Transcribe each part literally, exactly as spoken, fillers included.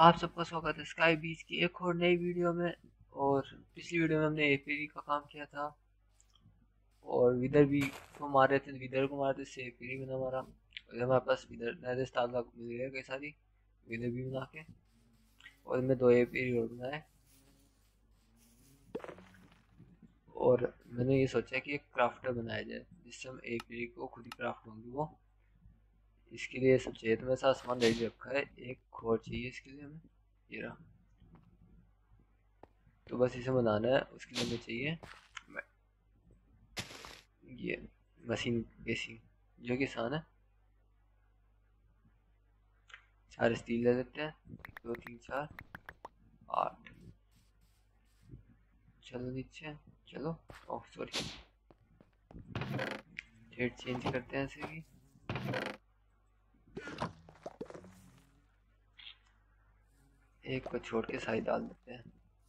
आप सबका स्वागत है स्काई बीच की एक और नई वीडियो में। और पिछली वीडियो में हमने एपीरी का काम किया था और विदर भी को मारे थे, विदर को मारे थे, से एपीरी बना हमारा। और हमारे पास विदर नए स्टार मिल गए कई सारी विदर भी बना के, और मैं दो एपीरी और बनाए। और मैंने ये सोचा कि एक क्राफ्टर बनाया जाए जिससे हम एपीरी को खुद ही क्राफ्ट होंगी वो। इसके लिए सब चाहिए, तो मेरे साथ सामान रेडी रखा है। एक खोर चाहिए इसके लिए हमें, ये रहा। तो बस इसे बनाना है, उसके लिए हमें चाहिए ये मशीन बेसिंग, जो कि आसान है। चार स्टील ले लेते हैं, एक दो तीन चार आठ। चलो नीचे, चलो। ओह सॉरी, डेट चेंज करते हैं ऐसे कि एक को छोड़ के साइड डाल देते हैं।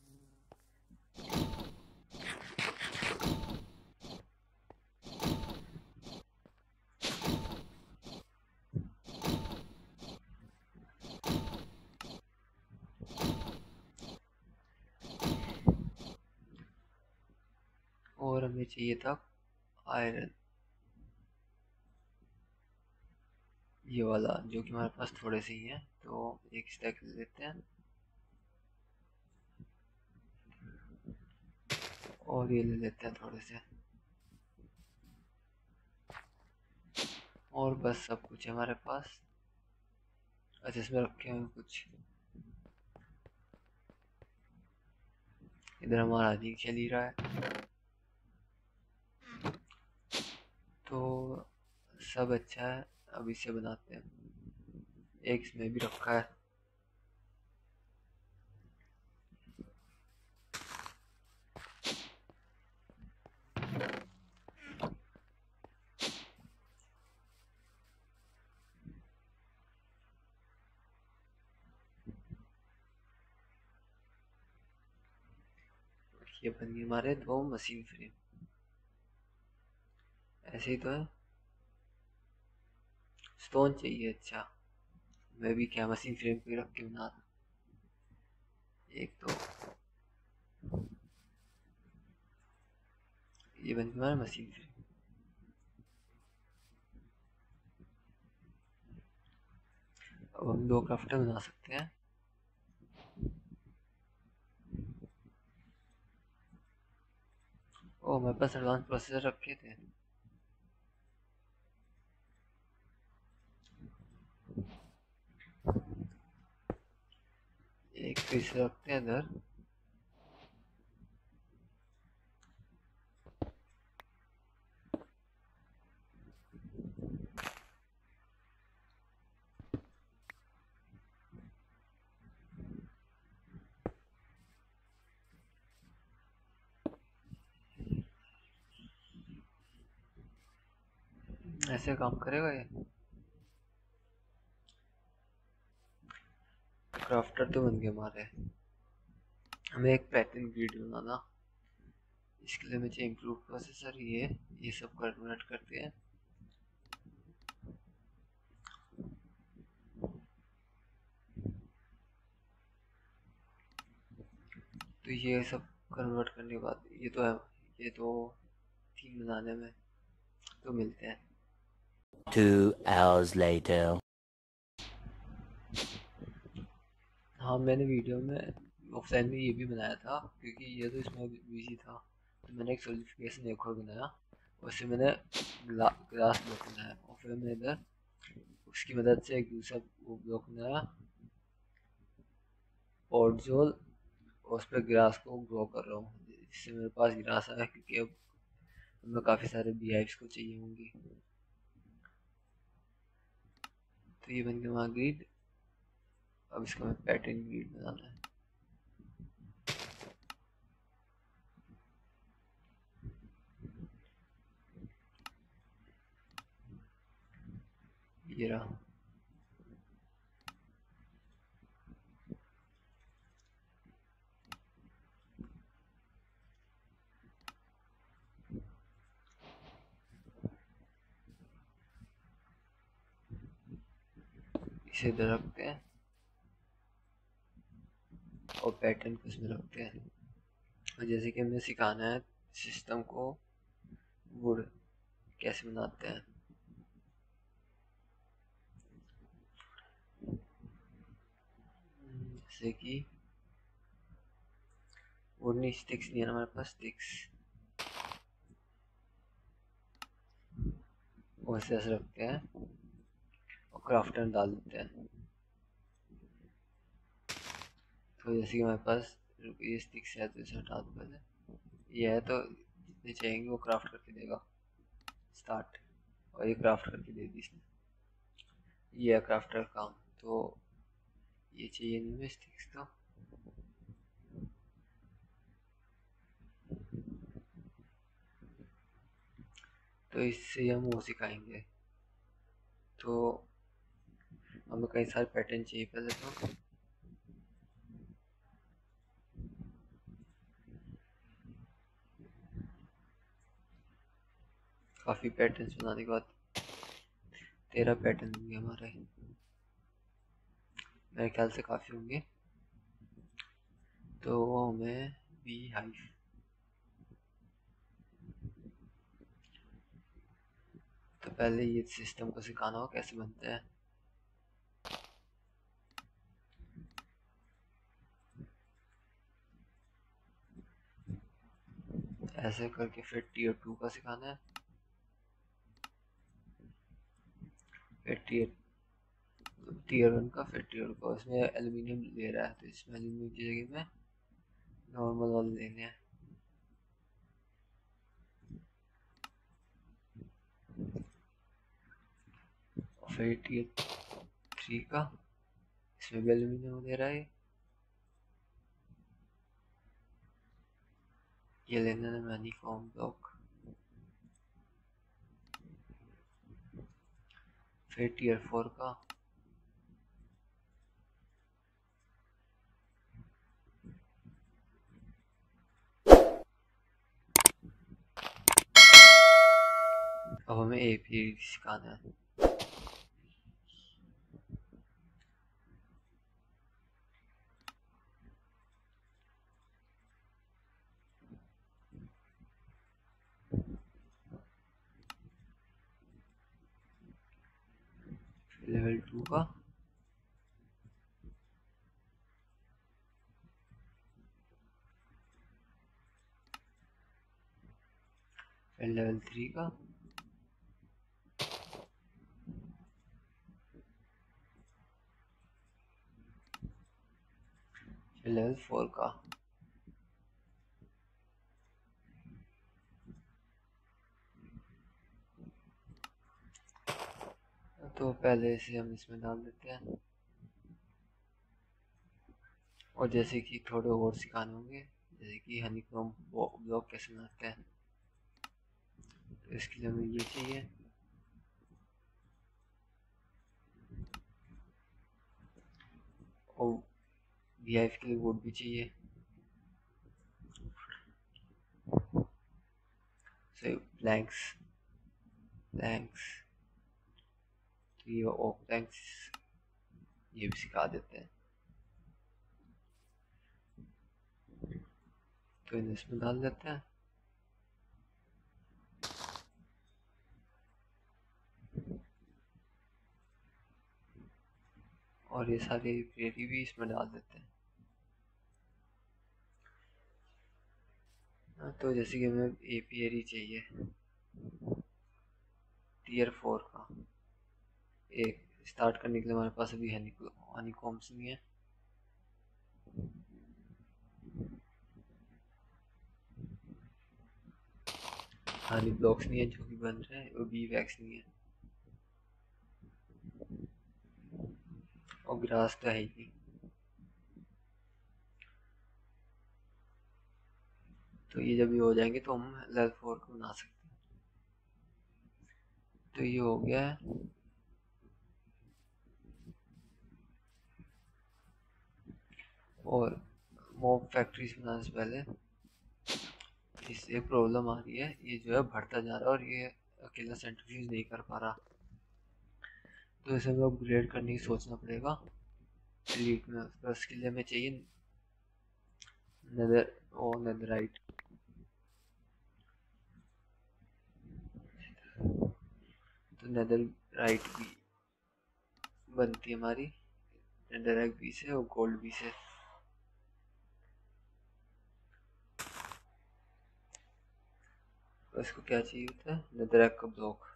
और हमें चाहिए था आयरन, ये वाला, जो कि हमारे पास थोड़े से ही है, तो एक स्टैक ले लेते हैं। और ये ले लेते हैं थोड़े से, और बस सब कुछ है हमारे पास। अच्छा, इसमें रखे हुए कुछ, इधर हमारा अधिक चल ही रहा है, तो सब अच्छा है। अब इसे बनाते हैं। एक इसमें भी रखा है। ये बन गए हमारे दो मशीन फ्रेम। ऐसे ही तो है। स्टोन चाहिए, अच्छा। मैं भी क्या मशीन फ्रेम पे रख के बना रहा। एक तो ये बन गया हमारा मशीन फ्रेम। अब हम दो क्राफ्टर बना सकते हैं। ओ, मेरे पास एडवांस प्रोसेसर रखे थे। एक तो इसे रखते हैं इधर। ऐसे काम करेगा ये? क्राफ्टर तो बन गए हमारे। हमें एक पैटर्न ग्रिड बनाना। इसके लिए मुझे इम्प्रूव प्रोसेसर, ये ये सब कन्वर्ट करते हैं। तो ये सब कन्वर्ट करने के बाद ये तो है, ये तो तीन बनाने में तो मिलते हैं। Two hours later. हाँ, मैंने वीडियो में ऑफलाइन में ये भी बनाया था, क्योंकि ये तो इसमें बिजी था। तो मैंने एक सोलिडिफिकेशन एक और बनाया। उससे मैंने ग्ला, ग्लास ब्लॉक बनाया, और फिर मैंने इधर उसकी मदद से एक दूसरा वो ब्लॉक बनाया, पॉटजोल। और उस पर ग्रास को ग्रो कर रहा हूँ, जिससे मेरे पास ग्रास आया, क्योंकि अब हमें काफ़ी सारे बी हाइव्स को चाहिए होंगी। तो ये बन गया वहाँ ग्रिड। अब इसका हमें पैटर्न ग्रिड बनाना है। ये रहा। इसे इधर रखते हैं। और पैटर्न को इसमें रखते हैं। और जैसे कि हमें सिखाना है सिस्टम को वुड कैसे बनाते हैं। जैसे कि वुड नहीं, स्टिक्स नहीं है हमारे पास, स्टिक्स वैसे ऐसे रखते हैं और क्राफ्टर डाल देते हैं। तो जैसे कि हमारे पास ये स्टिक्स है तो इसे हटा दो पहले, ये है तो जितने चाहेंगे वो क्राफ्ट करके देगा। स्टार्ट, और ये क्राफ्ट करके दे दी इसने, ये है क्राफ्टर का काम। तो ये चाहिए नहीं हमें स्टिक्स तो, तो इससे हम वो सिखाएंगे। तो हमें कई सारे पैटर्न चाहिए पहले तो। काफ़ी पैटर्न्स बनाने के बाद तेरह पैटर्न होंगे हमारे, मेरे ख्याल से काफ़ी होंगे। तो हमें बी हाइव, तो पहले ये सिस्टम को सिखाना हो कैसे बनते हैं। ऐसे करके फिर टीयर टू का सिखाना है, फिर टीयर टीयर वन का, फिर टीयर का। इसमें एल्यूमिनियम ले रहा है तो इसमें एल्यूमिनियम की जगह में नॉर्मल वाले लेने हैं। और फिर टीयर थ्री का, इसमें भी एल्यूमिनियम दे रहा है। ये लेना है मैनीफॉर्म ब्लॉक। फिर टीयर फोर का, अब हमें एपी सिखाना है। लेवल टू का, फिर लेवल थ्री का, फिर लेवल फोर का। तो पहले इसे हम इसमें डाल देते हैं, और जैसे कि थोड़े और सिखाने होंगे, जैसे कि हनीकॉम्ब ब्लॉक कैसे बनाते हैं। तो इसके लिए हमें ये चाहिए, और वी आई के लिए वुड भी चाहिए। से प्लैंक्स प्लैंक्स तो ये ओक प्लैंक्स ये भी सिखा देते हैं। तो इन्हें इसमें डाल देते हैं, और ये सारे क्रिएटिव भी इसमें डाल देते हैं। हाँ, तो जैसे कि हमें एपीआरी चाहिए टीयर फोर का। एक स्टार्ट करने के लिए हमारे पास अभी हनीकॉम्ब्स नहीं है, हनी ब्लॉक्स नहीं है जो कि बन रहे हैं, और बी वैक्स नहीं है, और ग्रास तो है ही नहीं। तो ये जब ये हो जाएंगे तो हम लेवल फोर को बना सकते हैं। तो ये हो गया है। और मॉब फैक्ट्रीज बनाने से पहले इससे एक प्रॉब्लम आ रही है, ये जो है बढ़ता जा रहा है और ये अकेला सेंट्रीफ्यूज नहीं कर पा रहा। तो इसे हमें अपग्रेड करने की सोचना पड़ेगा एलीट में। तो इसके लिए हमें चाहिए नेदर ओ नेदराइट। तो नेदराइट भी बनती है हमारी नेदराइट भी से और गोल्ड भी से। इसको क्या चाहिए होता है, नेदराइट का ब्लॉक।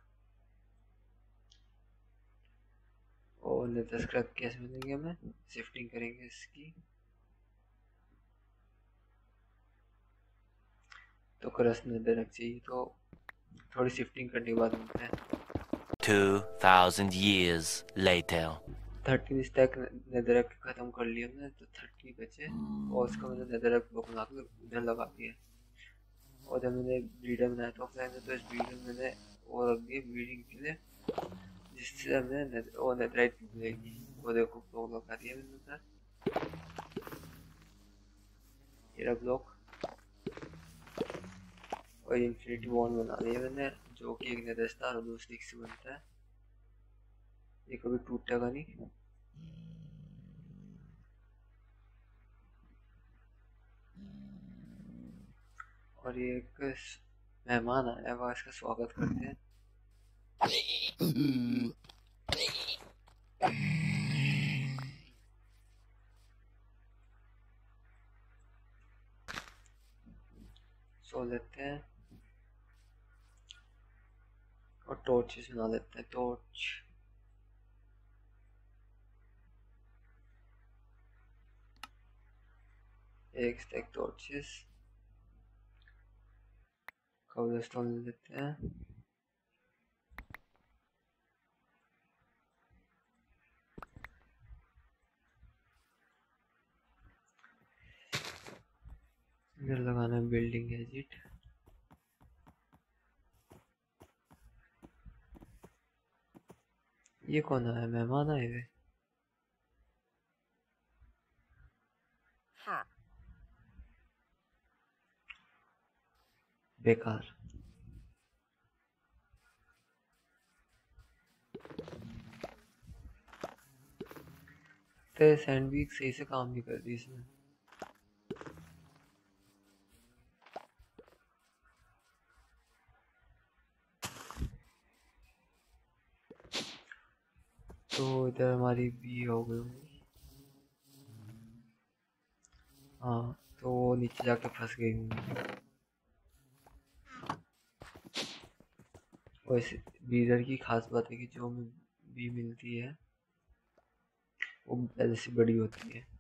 और नेदर स्क्रैप कैसे मिलेंगे हमें, शिफ्टिंग करेंगे इसकी। तो क्रस्ट नेदराइट चाहिए तो थोड़ी शिफ्टिंग करने के बाद मिलते हैं। Two thousand years later. Thirteen stack नेदरक खत्म कर लिया हमने, तो थर्टी बचे और उसका मैंने नेदरक ब्लॉक बना के उधर लगा दिया। और जब मैंने ब्रीडर बनाया था ऑफलाइन में, तो इस ब्रीडर में मैंने वो रख दिया ब्रीडिंग के लिए, जिससे हमें वो नेदराइट मिलेगी। वो देखो ब्लॉक लगा दिया मैंने उधर, ये ब्लॉक। और इन्फिनिटी वॉन बना दिया मैंने, जो कि एक नेदर स्टार और दो स्टिक से बनता है। ये कभी टूटेगा नहीं। और ये एक मेहमान आया हुआ, इसका स्वागत करते हैं। सो लेते हैं और टॉर्चेस बना लेते हैं। टॉर्च एक स्टैक टॉर्चेस। कबलस्टोन ले लेते हैं। इधर लगाना है बिल्डिंग गैजेट। ये कौन आया, मेहमान आए हुए। हाँ। बेकार। तो सैंडविच सही से काम नहीं कर रही इसमें। तो इधर हमारी बी हो गई होंगी। हाँ, तो वो नीचे जाके फंस गई होंगी। और इस बीडर की खास बात है कि जो हमें बी मिलती है वो पहले से बड़ी होती है।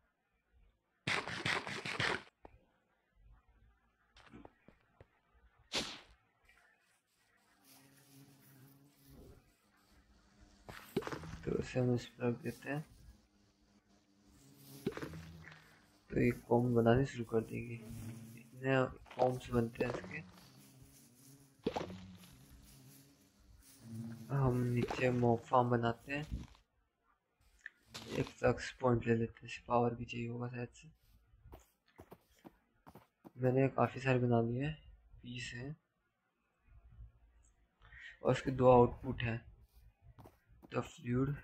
तो इसे हम इस पर रख देते हैं, तो एक कॉम बनाने शुरू कर देंगे। इतने कॉम्स बनते हैं इसके। हम नीचे मॉब फार्म बनाते हैं। एक फ्लक्स पॉइंट ले लेते हैं, पावर भी चाहिए होगा शायद से। मैंने काफ़ी सारे बना लिए हैं, पीस हैं। और इसके दो आउटपुट हैं, द फ्लूइड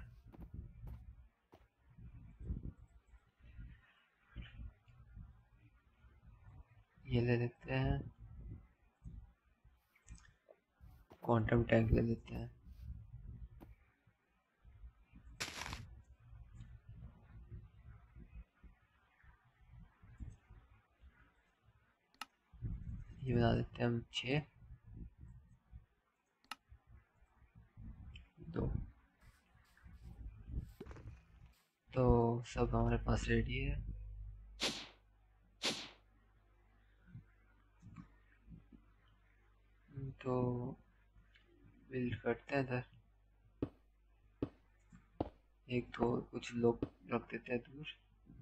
ये ले लेते हैं, क्वांटम टैंक ले लेते हैं। ये बना देते हैं हम छः। दो। तो सब हमारे पास रेडी है। तो बिल्ड करते हैं इधर। एक तो कुछ लोग रख देते हैं दूर।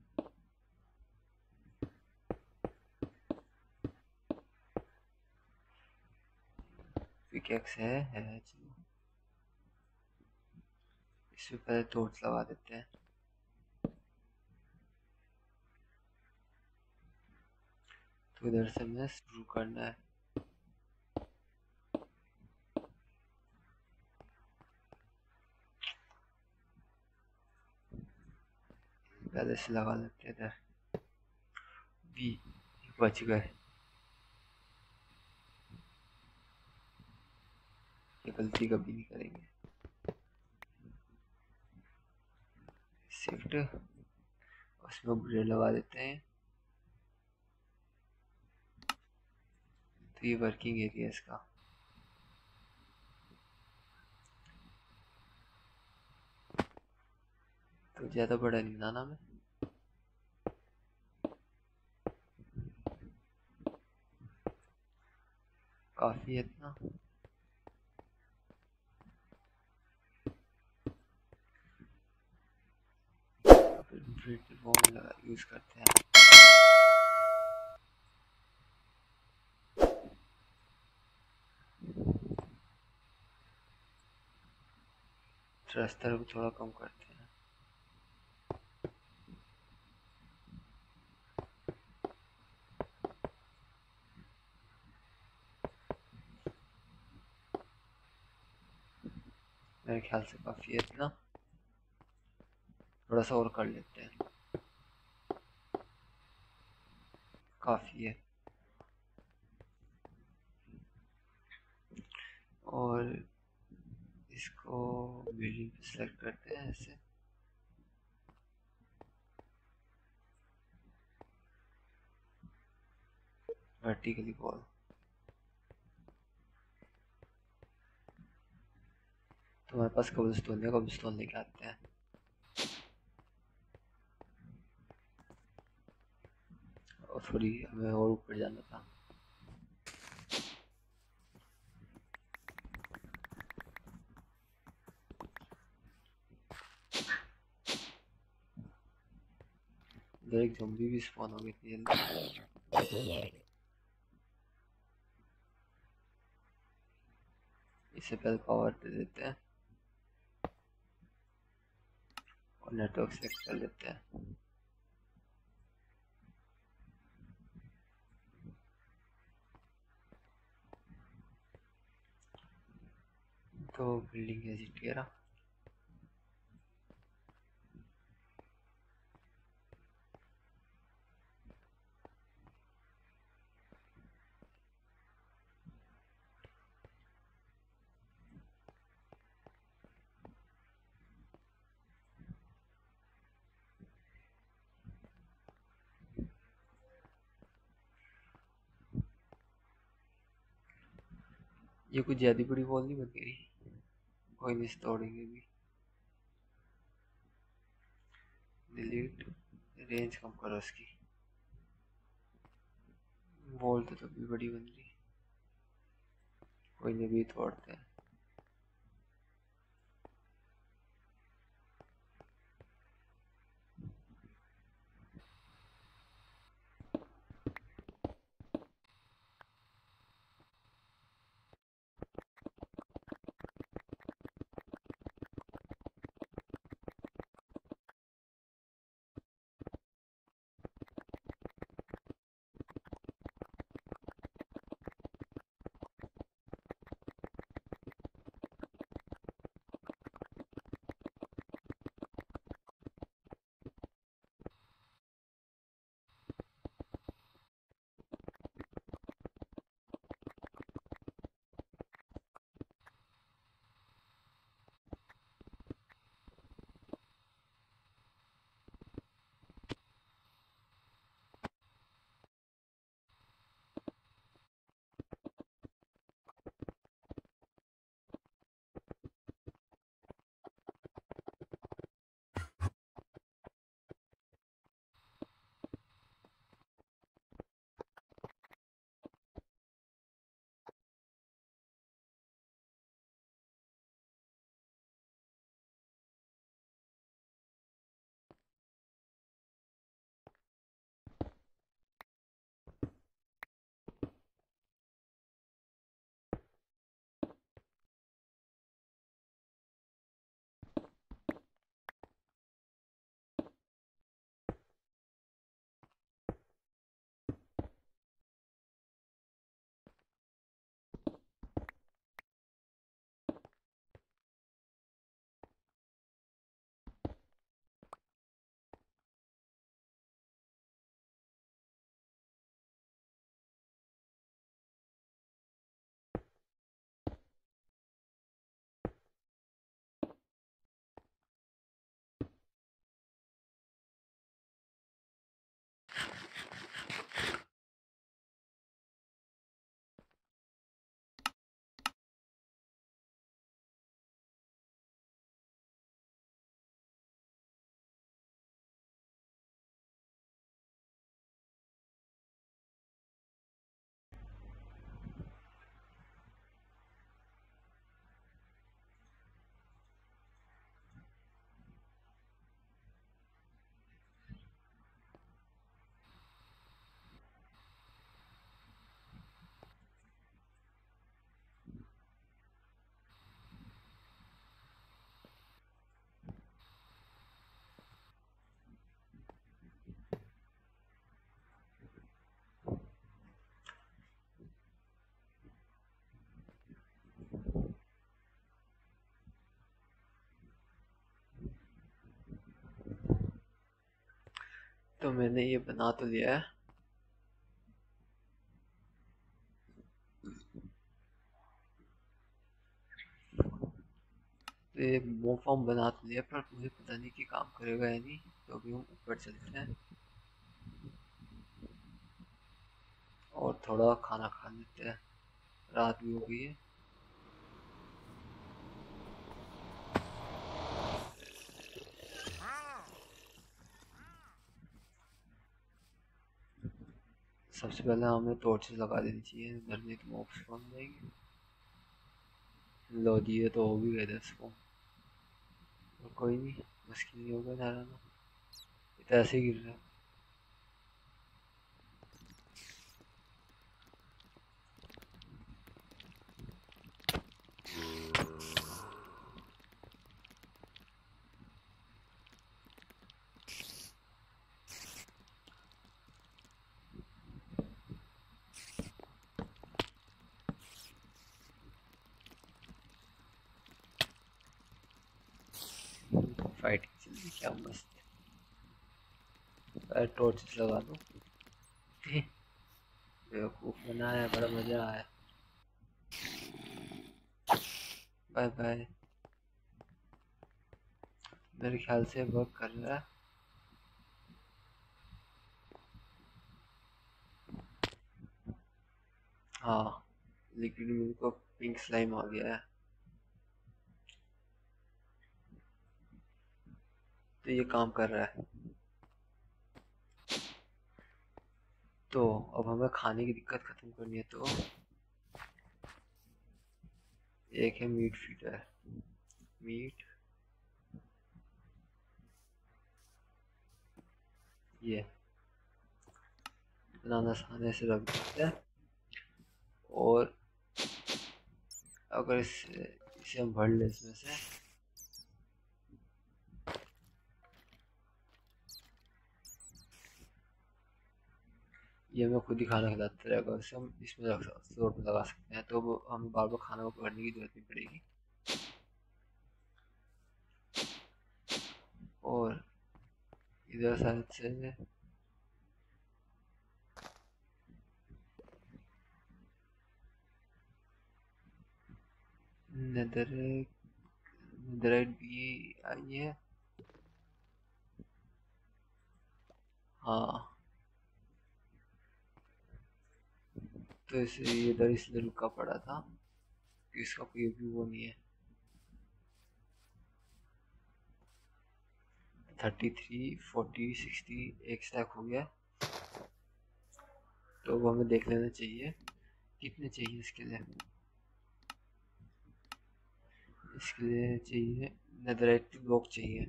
पिकेक्स है, है चलो इसमें पहले टॉर्च लगा देते हैं। तो इधर से हमें शुरू करना है। पहले से लगा लेते हैं इधर। भी बच गए। ये गलती कभी नहीं करेंगे। शिफ्ट, उसमें अपग्रेड लगा देते हैं। तो ये वर्किंग एरिया इसका। तो ज़्यादा बड़ा नहीं बनाना हमें। काफ़ी है इतना। फिर यूज़ करते हैं। थ्रस्टर को थोड़ा कम करते हैं। मेरे ख्याल से काफ़ी है इतना। थोड़ा सा और कर लेते हैं। काफ़ी है। और इसको बिल्डिंग पे सेलेक्ट करते हैं ऐसे। Vertically wall. तो हमारे पास कब्लस्टोन है, कब्लस्टोन लेके आते हैं। और थोड़ी हमें और ऊपर जाना था। इधर एक ज़ॉम्बी भी स्पॉन हो गई थी जल्दी। इसे पहले पावर दे देते हैं और नेटवर्क सेलेक्ट कर लेते हैं। तो बिल्डिंग एग्जिट किया। ये कुछ ज़्यादा बड़ी वॉल नहीं बन गई। कोई नहीं, तोड़ेंगे भी। डिलीट, रेंज कम करो उसकी। वॉल तो तभी बड़ी बन रही। कोई नहीं, भी तोड़ते हैं। तो मैंने ये बना तो लिया है। तो ये मो फॉर्म बना तो लिया, पर मुझे पता नहीं कि काम करेगा या नहीं। तो अभी हम ऊपर चलते हैं और थोड़ा खाना खा लेते हैं, रात भी हो गई है। सबसे पहले हमें टॉर्चेस लगा देनी चाहिए, घर में तो मॉब्स बन जाएंगे। लो दिए तो हो भी गए दस को, और कोई नहीं, मुश्किल नहीं होगा ठहराना। ये तो ऐसे ही गिर रहा है। फाइटिंग चल रही, क्या मस्त। टॉर्चेस लगा दो। बेवकूफ बनाया, बड़ा मजा आया। Bye bye. मेरे ख्याल से वर्क कर रहा है। हाँ, लिक्विड मिल्क को पिंक स्लाइम आ गया है। तो ये काम कर रहा है। तो अब हमें खाने की दिक्कत खत्म करनी है, तो एक है मीट फीडर। मीट ये बनाना आसानी से रख देते हैं। और अगर इसे इसे हम भर ले इसमें से, ये हमें खुद ही खाना खिलाते रहेगा। इसे हम इसमें रख स्टोर में लगा सकते हैं, तो वो हमें बार बार खाना को भरने की जरूरत नहीं पड़ेगी। और इधर साइड से नेदरराइट नेदरराइट भी आई है। हाँ, तो इसे इधर इसलिए रुका पड़ा था कि इसका कोई भी वो नहीं है। थर्टी थ्री फोर्टी सिक्सटी एक स्टैक हो गया। तो वो हमें देख लेना चाहिए कितने चाहिए इसके लिए। इसके लिए चाहिए नेदरराइट ब्लॉक चाहिए,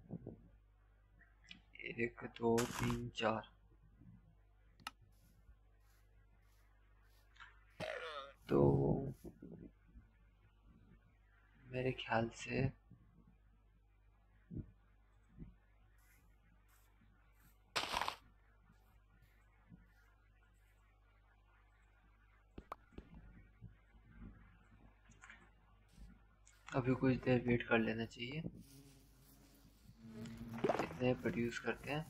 एक दो तीन चार। तो मेरे ख्याल से अभी कुछ देर वेट कर लेना चाहिए। इतने प्रोड्यूस करते हैं,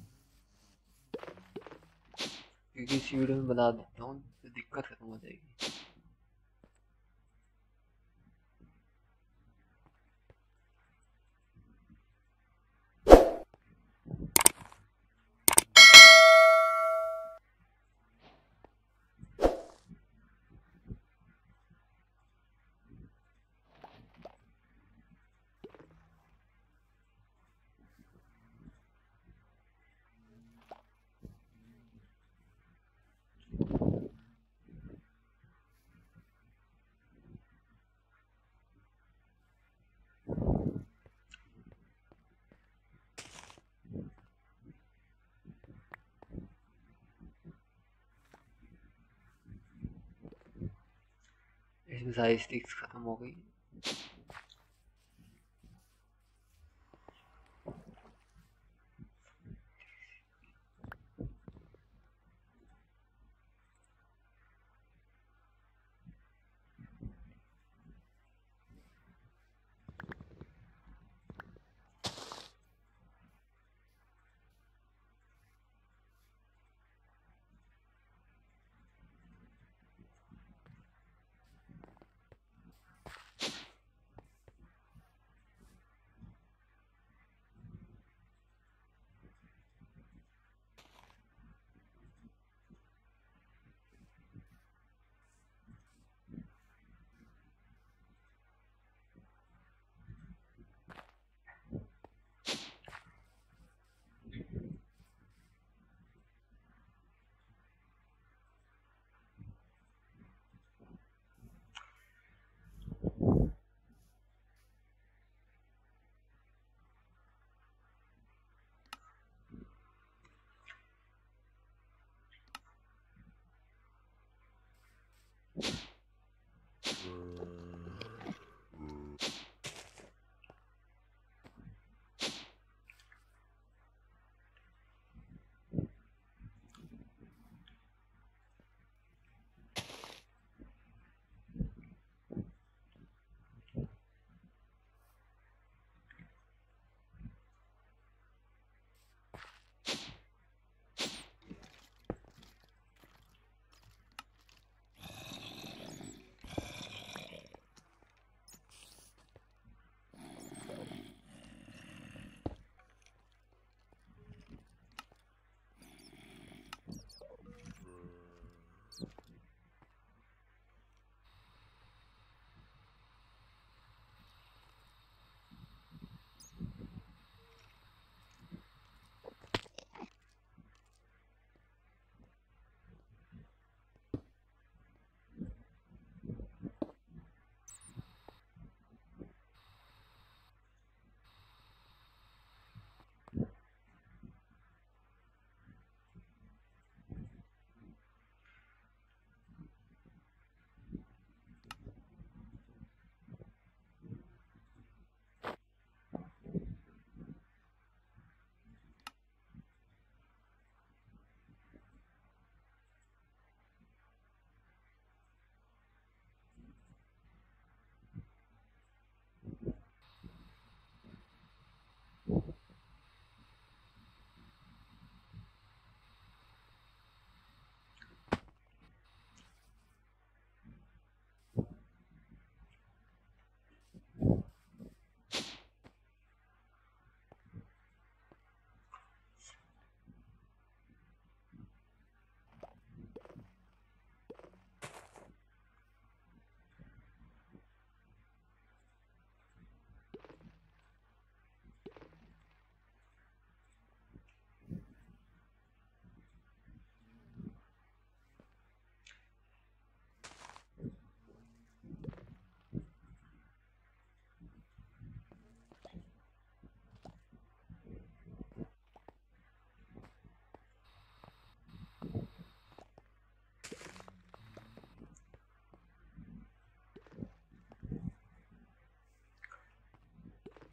क्योंकि इसी वीडियो में बना देता हूँ तो दिक्कत खत्म हो जाएगी। इसमें सारी स्टिक्स खत्म हो गई।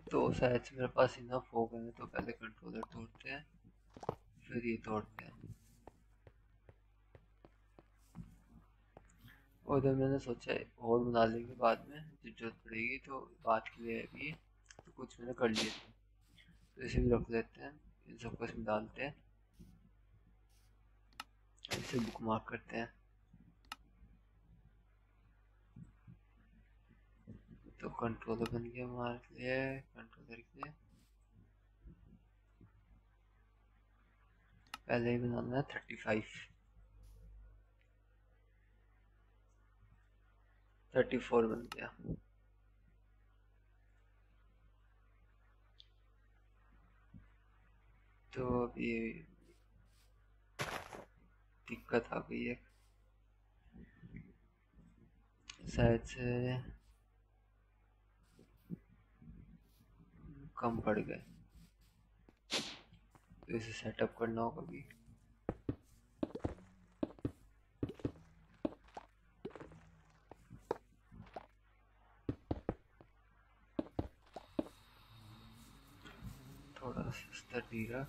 तो शायद से मेरे पास इनफ हो गए, तो पहले कंट्रोलर तोड़ते हैं फिर ये तोड़ते हैं। और इधर मैंने सोचा है और बना लेंगे बाद में जब जरूरत पड़ेगी, तो बात के लिए अभी तो कुछ मैंने कर लिए थे, तो इसे भी रख लेते हैं। इन सबको इसमें डालते हैं, इसे बुक मार्क करते हैं। तो कंट्रोलर बन गया हमारे लिए, कंट्रोलर के लिए पहले ही बनाना है थर्टी फाइव, थर्टी फोर बन गया। तो अभी दिक्कत आ गई है, शायद से कम पड़ गए, तो इसे सेटअप करना होगा अभी। थोड़ा सा स्तर धीरा,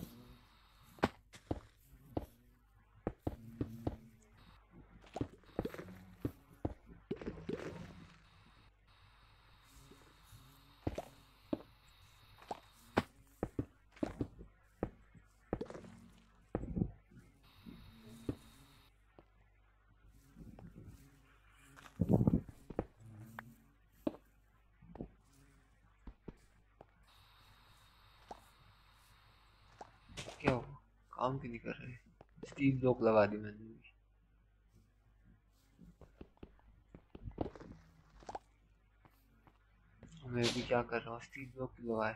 क्या हुआ, काम क्यों नहीं कर रहे? स्टील ब्लॉक लगा दी मैंने भी। मैं भी क्या कर रहा हूँ, स्टील ब्लॉक क्यों लगाए?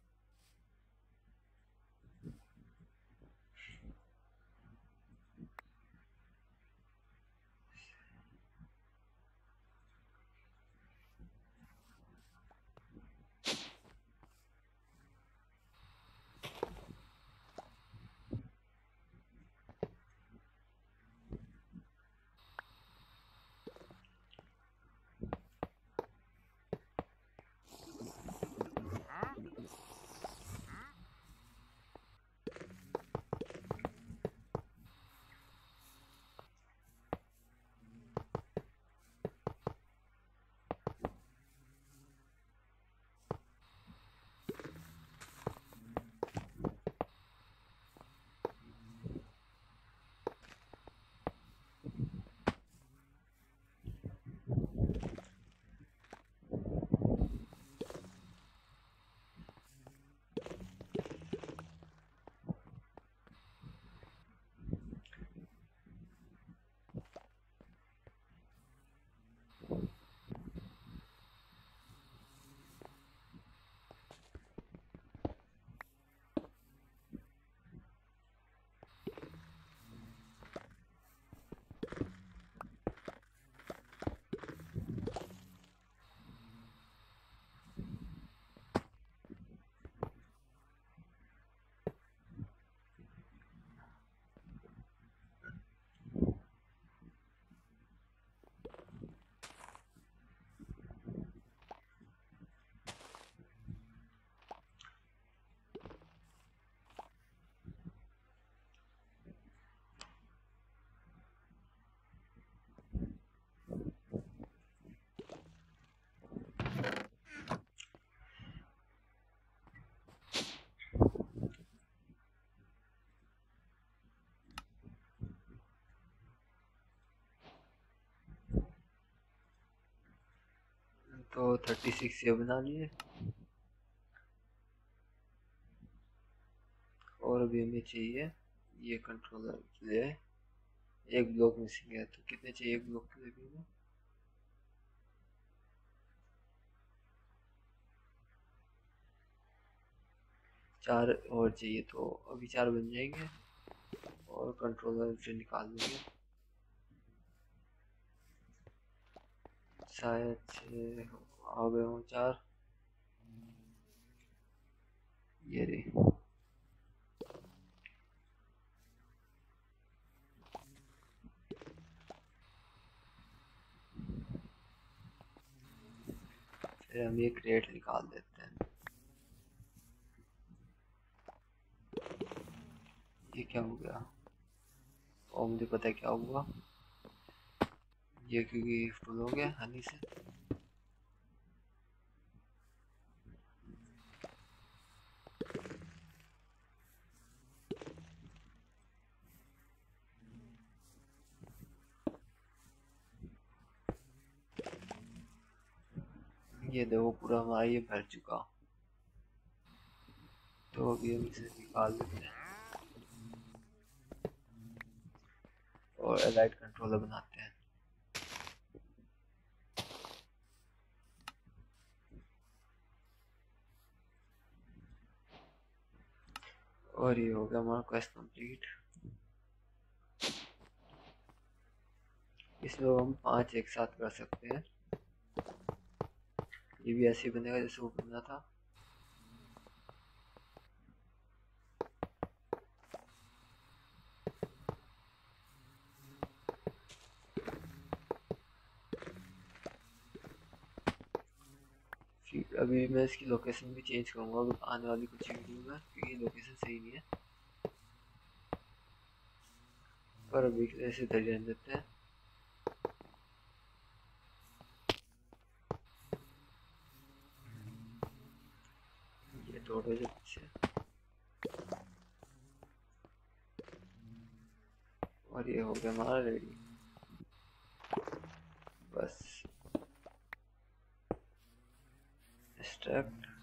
तो थर्टी सिक्स ये बना लिए, और अभी हमें चाहिए ये कंट्रोलर के लिए एक ब्लॉक मिसिंग है। तो कितने चाहिए एक ब्लॉक के लिए भी हमें? चार और चाहिए, तो अभी चार बन जाएंगे और कंट्रोलर से निकाल देंगे। शायद से आ गए हों चार, ये रे। फिर हम ये क्रेट निकाल देते हैं। क्या हो गया? और मुझे पता है क्या हुआ, ये क्योंकि फुल हो गया हनी से। ये देखो पूरा हमारा ये भर चुका, तो अभी हम इसे निकाल देते हैं और एलाइट कंट्रोलर बनाते हैं। और ये हो गया हमारा क्वेस्ट कंप्लीट। इसमें हम पांच एक साथ कर सकते हैं। ये भी ऐसे ही बनेगा जैसे वो बना था। फिर अभी मैं इसकी लोकेशन भी चेंज करूंगा आने वाली कुछ वीडियो में, क्योंकि लोकेशन सही नहीं है। पर अभी ऐसे इधर रहने देते हैं। ये तोड़ो जो पीछे, और ये हो गया हमारा रेडी। बस एक्सट्रैक्ट,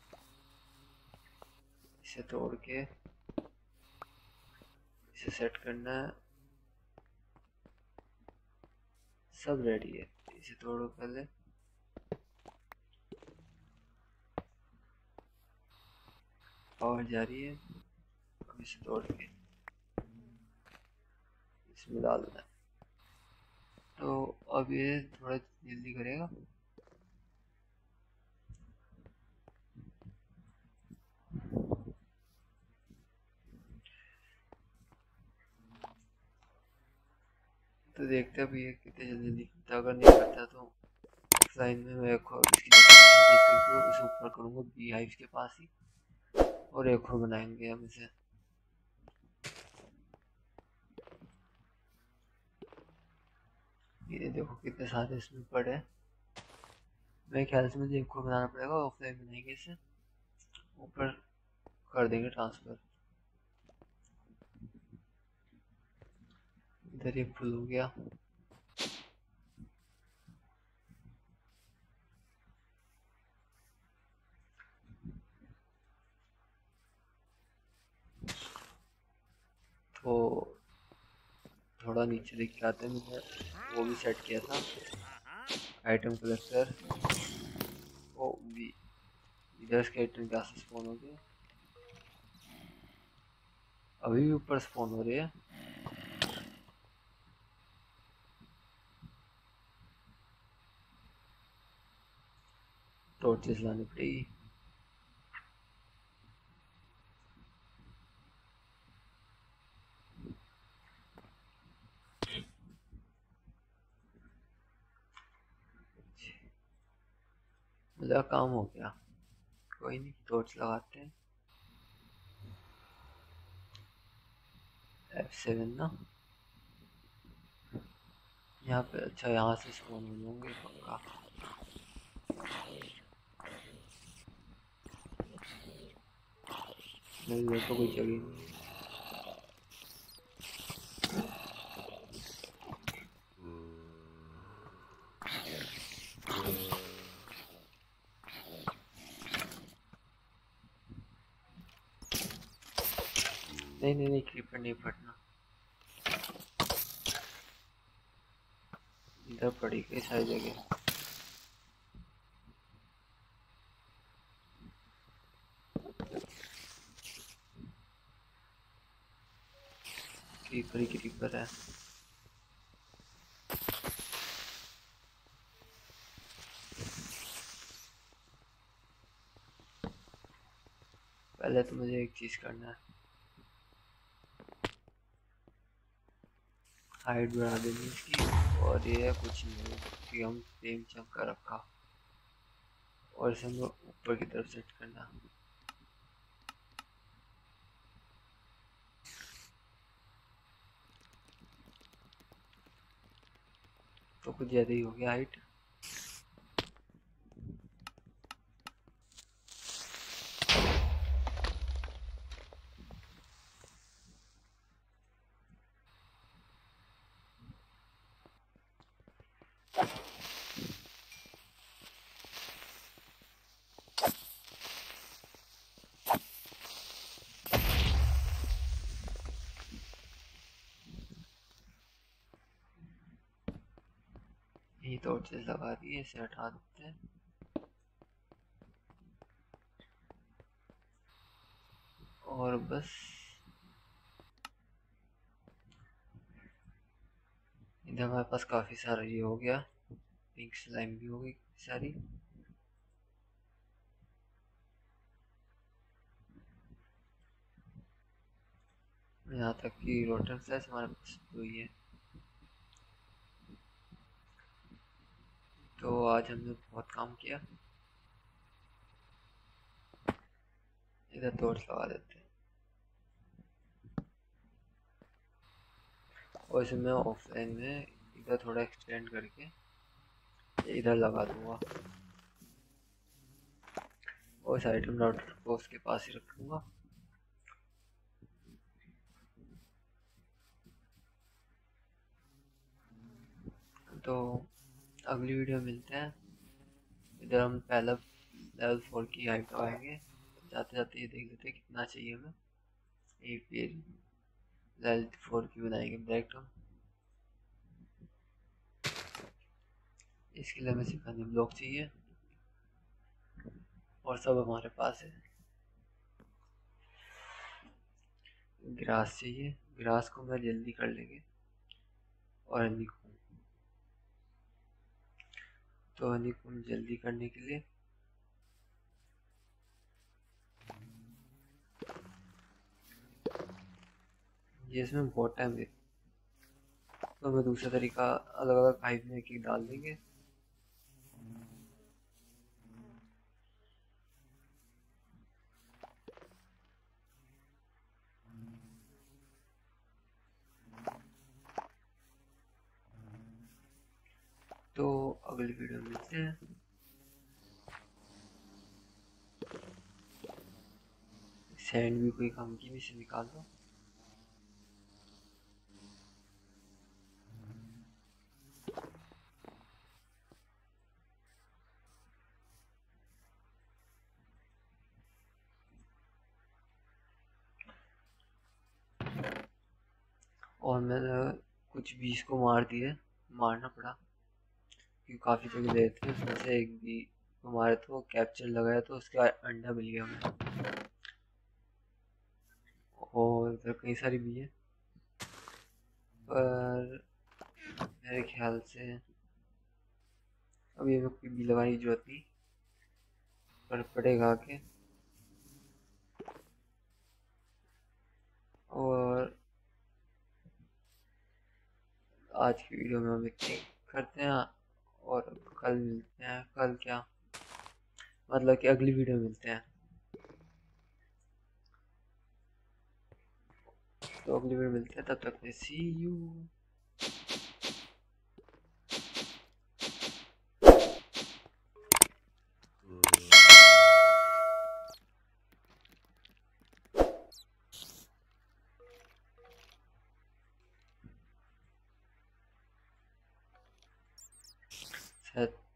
इसे तोड़ के इसे सेट करना है, सब रेडी है। इसे तोड़ो पहले, पावर जा रही है। अब इसे तोड़ के इसमें डाल देना है। तो अब ये थोड़ा जल्दी करेगा। तो देखते हैं अभी ये कितने जल्दी दिखता। अगर नहीं करता तो ऑफलाइन में मैं एक और इसकी लोकेशन चेंज करके उसे ऊपर करूँगा बी हाइव के पास ही, और एक और बनाएंगे हम इसे। ये देखो कितने सारे इसमें पड़े हैं। मेरे ख्याल से मुझे एक और बनाना पड़ेगा, ऑफलाइन बनाएंगे इसे, ऊपर कर देंगे ट्रांसफर। इधर ये फुल हो गया। तो थोड़ा नीचे देख के आते हैं, मैंने वो भी सेट किया था आइटम कलेक्टर। ओ भी इधर स्केलेटन क्लासेस स्पॉन हो गए, अभी भी ऊपर स्पॉन हो रहे हैं। टॉर्चेस लानी पड़ेगी। मेरा काम हो गया, कोई नहीं, टॉर्च लगाते हैं। एफ सेवन ना, यहाँ पे अच्छा यहाँ से स्पॉन हो जाएंगे पक्का। नहीं तो कोई जगह नहीं है। नहीं नहीं नहीं, क्रीपर नहीं फटना। इधर पड़ी कई सारी जगह। क्रीपर ही क्रीपर है। पहले तो मुझे एक चीज करना है, हाइट बढ़ा देनी इसकी। और ये कुछ नहीं कि हम फ्रेम चमका रखा, और इसे हमें ऊपर की तरफ सेट करना। तो कुछ ज़्यादा ही हो गया हाइट। ये टॉर्चेस लगा दिए, इसे हटा देते हैं। और बस इधर हमारे पास काफ़ी सारा ये हो गया, पिंक स्लाइम भी हो गई सारी। यहाँ तक कि रोटन फ्लैश हमारे पास हुई है। तो आज हमने बहुत काम किया। इधर टॉर्च लगा देते हैं और इसे मैं ऑफलाइन में इधर थोड़ा एक्सटेंड करके इधर लगा दूंगा और इस आइटम राउटर को उसके पास ही रखूंगा। तो अगली वीडियो मिलते हैं। इधर हम पहला लेवल फोर की हाइट आएंगे। जाते जाते ये देख लेते हैं कितना चाहिए हमें। ये फिर लेवल फोर की बनाएंगे डायरेक्ट हम। इसके लिए हमें सिखाने ब्लॉक चाहिए और सब हमारे पास है। ग्रास चाहिए, ग्रास को मैं जल्दी कर लेंगे। और हनीकॉम्ब, तो हनीकॉम्ब जल्दी करने के लिए ये इसमें बहुत टाइम देता, तो हमें दूसरा तरीका अलग अलग हाइप में एक एक डाल देंगे। तो अगली वीडियो में मिलते हैं। सैंड भी कोई काम की नहीं, से निकाल दो। और मैंने कुछ बीस को मार दिए, मारना पड़ा क्योंकि काफ़ी जगह गए थे, उसमें से एक भी को मारे तो वो कैप्चर लगाया तो उसका अंडा मिल गया हमें। और इधर कई सारी भी है, पर मेरे ख्याल से अभी हमें कोई भी लगाने की जरूरत नहीं, पर पड़ेगा आके। और आज की वीडियो में हम इतनी करते हैं और कल मिलते हैं। कल क्या मतलब कि अगली वीडियो मिलते हैं। तो अगली वीडियो मिलते हैं, तब तक के सी यू। शायद